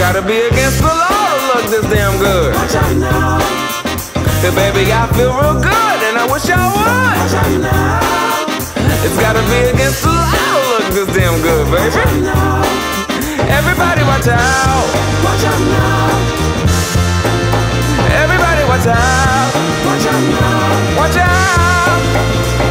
gotta be against the law to look this damn good. Watch out now. Hey baby, I feel real good and I wish I would. Watch out now. It's gotta be against the law to look this damn good, baby. Watch out now. Everybody watch out. Watch out now. Everybody watch out. Watch out now. Watch out.